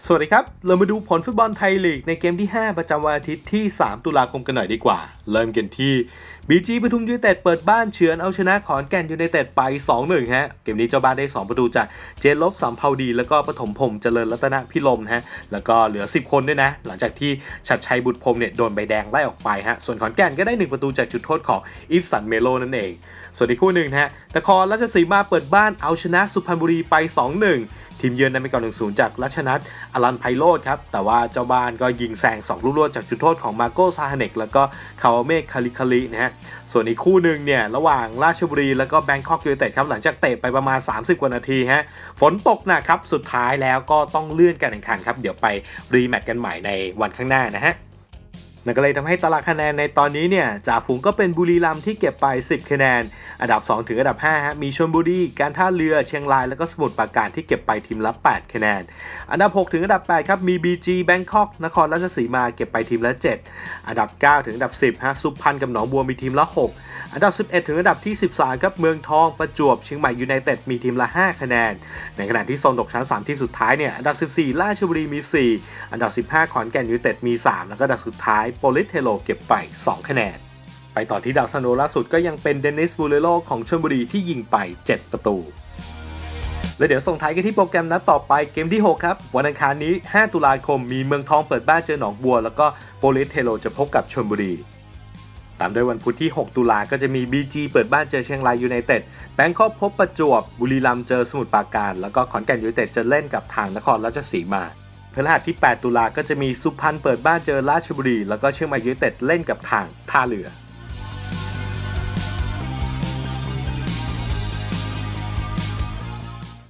สวัสดีครับเรามาดูผลฟุตบอลไทยลีกในเกมที่ 5 ประจำวันอาทิตย์ที่ 3 ตุลาคมกันหน่อยดีกว่าเริ่มกันที่ BG ปทุมยูไนเต็ดเปิดบ้านเฉือนเอาชนะขอนแก่นยูไนเต็ดไป 2-1 ฮะเกมนี้เจ้าบ้านได้ 2 ประตูจากเจนลบสำเภาดีแล้วก็ปฐมพรหมเจริญรัตนพิรมฮะแล้วก็เหลือ10คนด้วยนะหลังจากที่ชัดชัยบุตรพรหมเนี่ยโดนใบแดงไล่ออกไปฮะส่วนขอนแก่นก็ได้1ประตูจากจุดโทษของอีฟสันเมโลนั่นเองส่วนอีกคู่หนึ่งฮะนครราชสีมาเปิดบ้านเอาชนะสุพรรณบุรีไป 2-1 ทีมเยือนนำไปก่อน 1-0 จากรัชนัทอลันไพโรจน์ครับแต่ว่าเจ้าบ้านก็ยิงแซง2ลูกรวดจากจุดโทษของมาโกซาฮาเนกแล้วก็คาวาเมฆคาลิคาลินะฮะส่วนอีกคู่หนึ่งเนี่ยระหว่างราชบุรีแล้วก็แบงคอกยูไนเต็ดครับหลังจากเตะไปประมาณ30กว่านาทีฮะฝนตกหนักครับสุดท้ายแล้วก็ต้องเลื่อนการแข่งขันครับเดี๋ยวไปรีแมตช์กันใหม่ในวันข้างหน้านะฮะนั่นก็เลยทำให้ตารางคะแนนในตอนนี้เนี่ยจ่าฝูงก็เป็นบุรีรัมย์ที่เก็บไป10คะแนนอันดับ2ถึงอันดับ5ฮะมีชลบุรีการท่าเรือเชียงรายแล้วก็สมุทรปราการที่เก็บไปทีมละ8คะแนนอันดับ6ถึงอันดับ8ครับมี BG แบงคอกนครราชสีมาเก็บไปทีมละ7อันดับ9ถึงอันดับ10ฮะสุพรรณกับหนองบัวมีทีมละ6อันดับ11ถึงอันดับที่13ครับเมืองทองประจวบเชียงใหม่ยูไนเต็ดมีทีมละ5คะแนนในขณะที่โซนตกชั้น3ทีมสุดท้ายเนี่ยอันดับ14ราชบุรีมี4อันดับ15ขอนแก่นยูไนเต็ดมี3แล้วก็อันดับสุดท้ายโปลิสเทโรเก็บไป2คะแนนไปต่อที่ดาวซันโวล่าสุดก็ยังเป็นเดนิสบูเลโรของชลบุรีที่ยิงไป7ประตูและเดี๋ยวส่งท้ายกันที่โปรแกรมนัดต่อไปเกมที่6ครับวันอังคารนี้5ตุลาคมมีเมืองทองเปิดบ้านเจอหนองบัวแล้วก็โปลิสเทโรจะพบกับชลบุรีตามด้วยวันพุธที่6ตุลาก็จะมี BG เปิดบ้านเจอเชียงรายยูไนเต็ดแบงคอกพบประจวบบุรีรัมย์เจอสมุทรปราการแล้วก็ขอนแก่นยูไนเต็ดจะเล่นกับทางนครราชสีมาพฤหัสที่8ตุลาก็จะมีสุพรรณเปิดบ้านเจอราชบุรีแล้วก็เชียงใหม่ยูไนเต็ดเล่นกับทางท่าเรือ